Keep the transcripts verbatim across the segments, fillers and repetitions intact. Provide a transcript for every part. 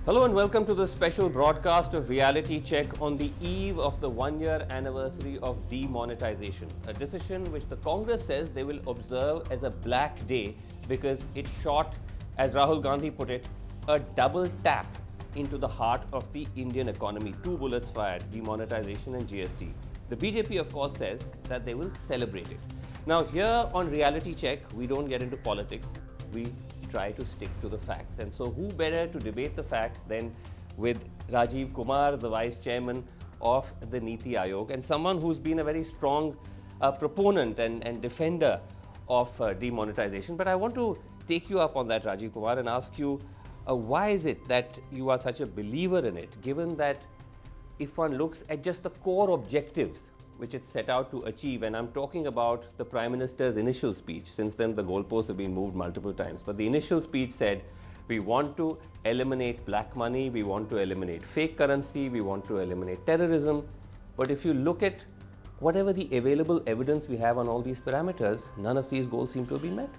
Hello and welcome to the special broadcast of Reality Check on the eve of the one-year anniversary of demonetization, a decision which the Congress says they will observe as a black day because it shot, as Rahul Gandhi put it, a double tap into the heart of the Indian economy. Two bullets fired, demonetization and G S T. The B J P, of course, says that they will celebrate it. Now, here on Reality Check, we don't get into politics. We try to stick to the facts. And so who better to debate the facts than with Rajiv Kumar, the Vice Chairman of the Niti Aayog, and someone who's been a very strong uh, proponent and, and defender of uh, demonetization. But I want to take you up on that, Rajiv Kumar, and ask you, uh, why is it that you are such a believer in it, given that if one looks at just the core objectives which it set out to achieve, and I'm talking about the Prime Minister's initial speech. Since then, the goalposts have been moved multiple times. But the initial speech said, we want to eliminate black money, we want to eliminate fake currency, we want to eliminate terrorism. But if you look at whatever the available evidence we have on all these parameters, none of these goals seem to have been met.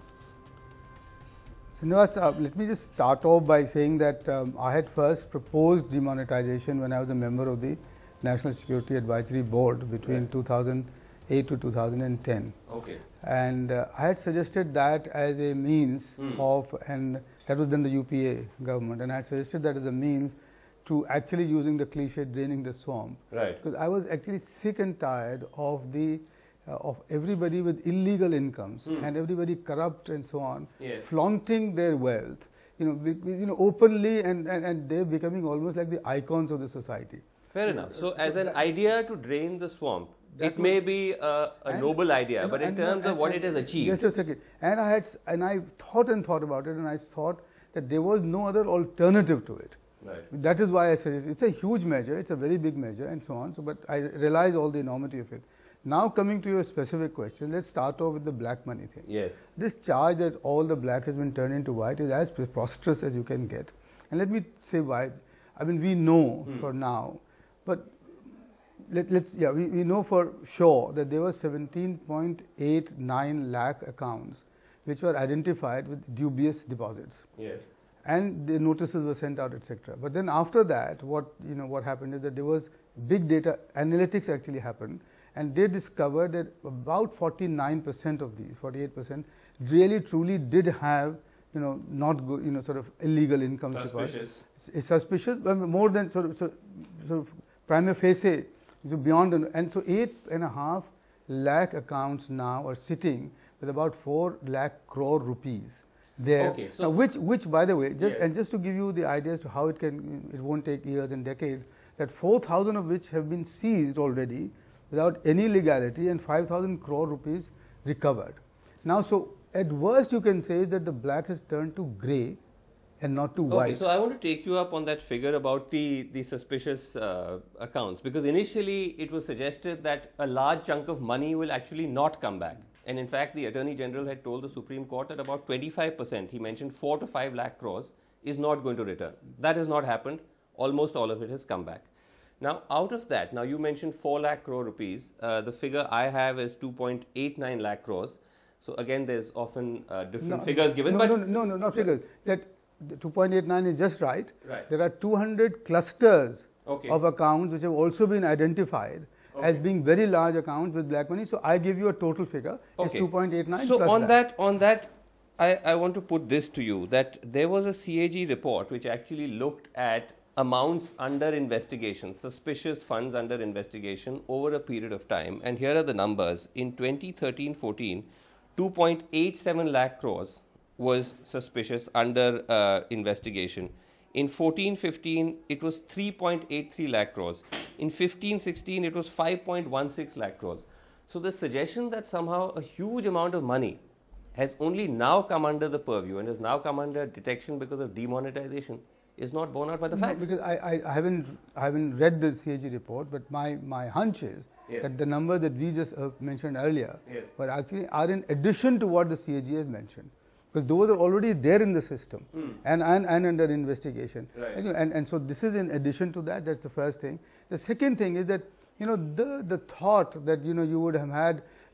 Srinivas, uh, let me just start off by saying that um, I had first proposed demonetization when I was a member of the National Security Advisory Board between right. two thousand eight to two thousand ten. Okay. And uh, I had suggested that as a means hmm. of, and that was then the U P A government, and I had suggested that as a means to actually using the cliche draining the swamp. Right. Because I was actually sick and tired of the uh, of everybody with illegal incomes hmm. and everybody corrupt and so on, yes. flaunting their wealth, you know, be, you know, openly, and, and, and they're becoming almost like the icons of the society. Fair enough. So, as an idea to drain the swamp, it may be a, a noble idea, and, but in and, terms and, of what and, it has achieved. Yes, yes, okay. And I had, and I thought and thought about it, and I thought that there was no other alternative to it. Right. That is why I said it's a huge measure, it's a very big measure, and so on. So, but I realize all the enormity of it. Now, coming to your specific question, let's start off with the black money thing. Yes. This charge that all the black has been turned into white is as preposterous as you can get. And let me say why. I mean, we know hmm. for now. But let, let's, yeah, we, we know for sure that there were seventeen point eight nine lakh accounts which were identified with dubious deposits. Yes. And the notices were sent out, et cetera. But then after that, what, you know, what happened is that there was big data analytics actually happened, and they discovered that about forty-nine percent of these, forty-eight percent, really truly did have, you know, not good, you know, sort of illegal income. Suspicious. It's suspicious, but more than sort of, sort of prima facie, beyond, and so eight and a half lakh accounts now are sitting with about four lakh crore rupees there. Okay, so now, which, which by the way, just yes. and just to give you the idea as to how it can, it won't take years and decades, that four thousand of which have been seized already without any legality, and five thousand crore rupees recovered. Now, so at worst you can say that the black has turned to grey and not to white. Okay, so I want to take you up on that figure about the, the suspicious uh, accounts, because initially it was suggested that a large chunk of money will actually not come back. And in fact, the Attorney General had told the Supreme Court that about twenty-five percent, he mentioned four to five lakh crores, is not going to return. That has not happened. Almost all of it has come back. Now, out of that, now you mentioned four lakh crore rupees. Uh, the figure I have is two point eight nine lakh crores. So again, there's often uh, different no, figures given. No, but no, no, no, not figures. That the two point eight nine is just right. Right. There are two hundred clusters okay. of accounts which have also been identified okay. as being very large accounts with black money. So I give you a total figure. Okay. It's two point eight nine. So plus on that, that, on that, I, I want to put this to you, that there was a C A G report which actually looked at amounts under investigation, suspicious funds under investigation over a period of time. And here are the numbers. In twenty thirteen fourteen, two point eight seven lakh crores was suspicious under uh, investigation. In fourteen fifteen, it was three point eight three lakh crores. In fifteen sixteen, it was five point one six lakh crores. So the suggestion that somehow a huge amount of money has only now come under the purview and has now come under detection because of demonetization is not borne out by the no, facts. Because I, I, I haven't I haven't read the C A G report, but my, my hunch is yes. that the number that we just uh, mentioned earlier, yes. but actually are in addition to what the C A G has mentioned. Because those are already there in the system mm. and, and, and under investigation. Right. And, and, and so this is in addition to that, that's the first thing. The second thing is that, you know, the, the thought that, you know, you would have had,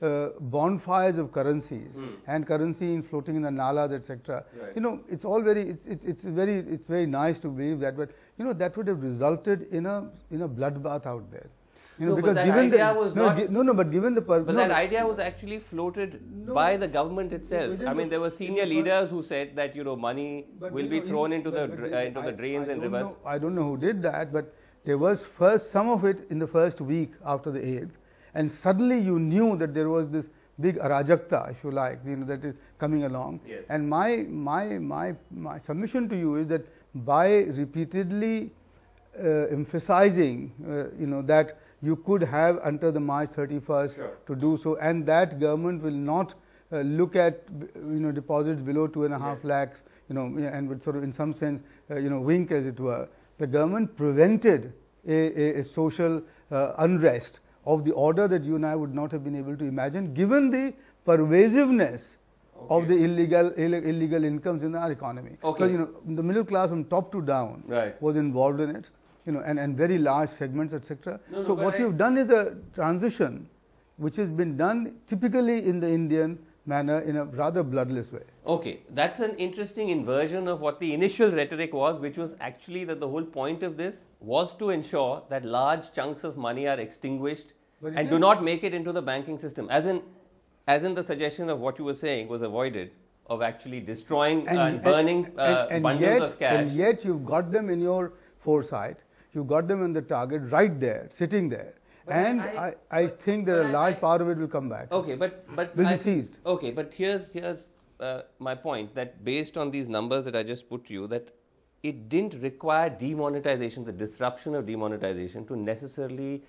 uh, bonfires of currencies mm. and currency in floating in the nalas, et cetera. Right. You know, it's all very, it's, it's, it's very, it's very nice to believe that, but you know, that would have resulted in a, in a bloodbath out there. You know, no, because but that given idea the, was no, not, gi no, no, but given the, but no, that idea was actually floated no, by the government itself. I mean, the, there were senior leaders who said that, you know, money but, will you be know, thrown in, into but, the but, uh, into I, the drains I and don't rivers. know, I don't know who did that, but there was first some of it in the first week after the eighth, and suddenly you knew that there was this big arajakta, if you like, you know, that is coming along. Yes. And my my my my submission to you is that by repeatedly uh, emphasizing, uh, you know, that you could have until the March thirty-first sure. to do so, and that government will not uh, look at, you know, deposits below two and a half yes. lakhs, you know, and would sort of in some sense, uh, you know, wink as it were. The government prevented a, a, a social uh, unrest of the order that you and I would not have been able to imagine, given the pervasiveness okay. of the illegal Ill illegal incomes in our economy. Okay. Because, you know, the middle class from top to down right. was involved in it, you know, and, and very large segments, et cetera. No, so no, what I you've done is a transition which has been done typically in the Indian manner in a rather bloodless way. Okay, that's an interesting inversion of what the initial rhetoric was, which was actually that the whole point of this was to ensure that large chunks of money are extinguished but and do not make it into the banking system. As in, as in the suggestion of what you were saying was avoided, of actually destroying and, and burning and, uh, and, and bundles yet, of cash. And yet you've got them in your foresight, you've got them in the target right there, sitting there. But and I, I, I think that a large I, part of it will come back. Okay, but but will I, be seized. Okay, but here's here's uh, my point, that based on these numbers that I just put to you, that it didn't require demonetization, the disruption of demonetization, to necessarily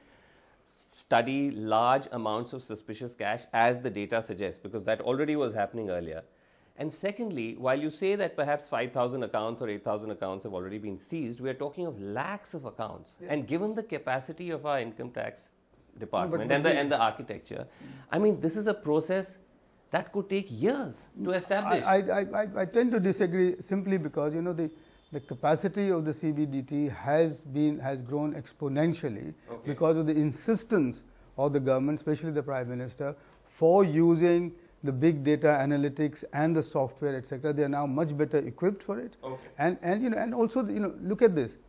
study large amounts of suspicious cash, as the data suggests, because that already was happening earlier. And secondly, while you say that perhaps five thousand accounts or eight thousand accounts have already been seized, we are talking of lakhs of accounts. Yeah. And given the capacity of our income tax department no, and, the, and the architecture, I mean, this is a process that could take years to establish. I, I, I, I tend to disagree simply because, you know, the, the capacity of the C B D T has been, has grown exponentially okay. because of the insistence of the government, especially the Prime Minister, for using the big data analytics and the software, et cetera. They are now much better equipped for it. Okay. And, and, you know, and also, you know, look at this.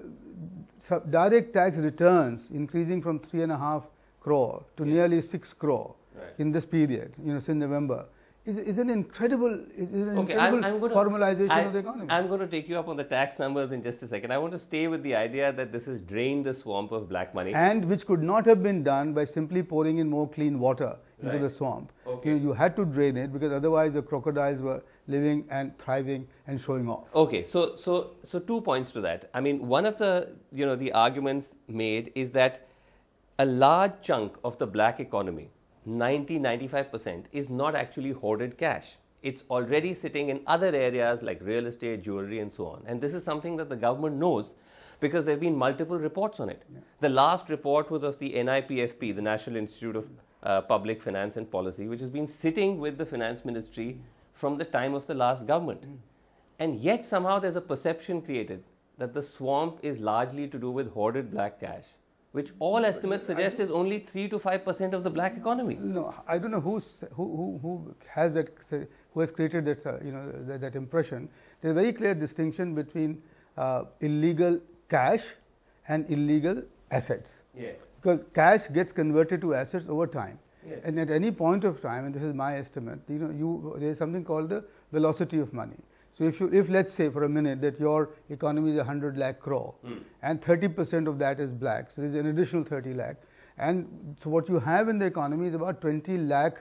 Uh, direct tax returns increasing from three and a half crore to yes. nearly six crore right. in this period, you know, since November, is, is an incredible, is an okay, incredible I'm, I'm gonna, formalization I, of the economy. I'm going to take you up on the tax numbers in just a second. I want to stay with the idea that this has drained the swamp of black money. And which could not have been done by simply pouring in more clean water into right. the swamp. Okay. You, you had to drain it because otherwise the crocodiles were living and thriving and showing off. Okay, so so so two points to that. I mean, one of the you know the arguments made is that a large chunk of the black economy, ninety to ninety-five percent, is not actually hoarded cash. It's already sitting in other areas like real estate, jewelry, and so on. And this is something that the government knows, because there have been multiple reports on it. Yeah. The last report was of the N I P F P, the National Institute of uh, Public Finance and Policy, which has been sitting with the Finance Ministry mm. from the time of the last government. Mm. And yet somehow there's a perception created that the swamp is largely to do with hoarded black cash, which all estimates suggest is only three to five percent of the black economy. No, I don't know who's, who, who, who has that, who has created that, uh, you know, that, that impression. There's a very clear distinction between uh, illegal cash and illegal assets. Yes. Because cash gets converted to assets over time. Yes. And at any point of time, and this is my estimate, you know, you, there is something called the velocity of money. So if you, if let's say for a minute that your economy is a hundred lakh crore mm. and thirty percent of that is black, so there's an additional thirty lakh. And so what you have in the economy is about twenty lakh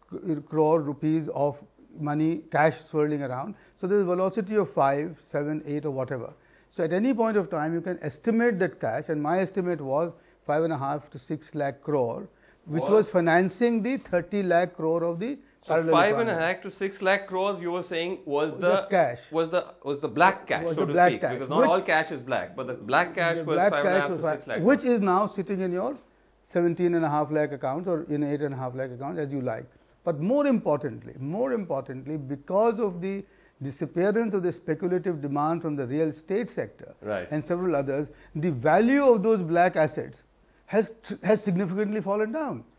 crore rupees of money, cash swirling around. So there's a velocity of five, seven, eight or whatever. So at any point of time you can estimate that cash, and my estimate was five and a half to six lakh crore, which what? was financing the thirty lakh crore of the So five and a half to six lakh crores, you were saying, was the, the cash, was the was the black cash, was so the to black speak, cash, because not which, all cash is black, but the black cash the was black five cash and a half was to five, six lakh, which crores. is now sitting in your seventeen and a half lakh accounts or in eight and a half lakh accounts, as you like. But more importantly, more importantly, because of the disappearance of the speculative demand from the real estate sector right. and several others, the value of those black assets has has significantly fallen down.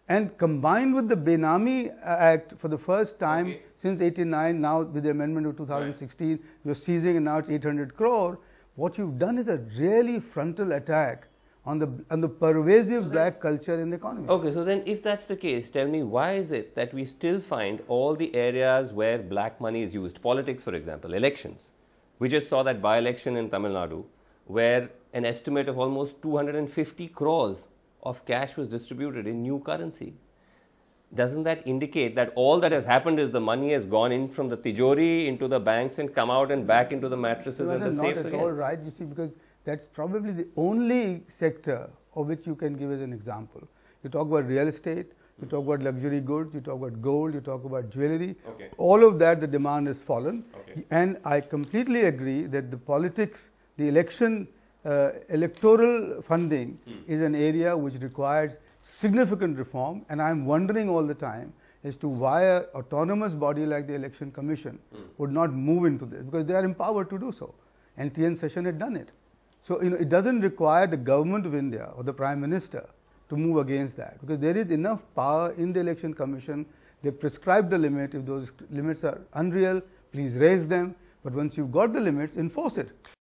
And combined with the Benami Act, for the first time okay. since eighty-nine, now with the amendment of two thousand sixteen, right. you're seizing and now it's eight hundred crore. What you've done is a really frontal attack on the on the pervasive so black culture in the economy. Okay, so then if that's the case, tell me why is it that we still find all the areas where black money is used, politics for example, elections. We just saw that by-election in Tamil Nadu where an estimate of almost two hundred fifty crores of cash was distributed in new currency. Doesn't that indicate that all that has happened is the money has gone in from the tijori into the banks and come out and back into the mattresses so and the safes again? Not at all right, you see, because that's probably the only sector of which you can give as an example. You talk about real estate, you talk about luxury goods, you talk about gold, you talk about jewelry. Okay. All of that, the demand has fallen. Okay. And I completely agree that the politics, the election, uh, electoral funding hmm. is an area which requires significant reform. And I'm wondering all the time as to why an autonomous body like the Election Commission hmm. would not move into this, because they are empowered to do so. And T N Session had done it. So, you know, it doesn't require the government of India or the Prime Minister to move against that, because there is enough power in the Election Commission. They prescribe the limit. If those limits are unreal, please raise them. But once you've got the limits, enforce it.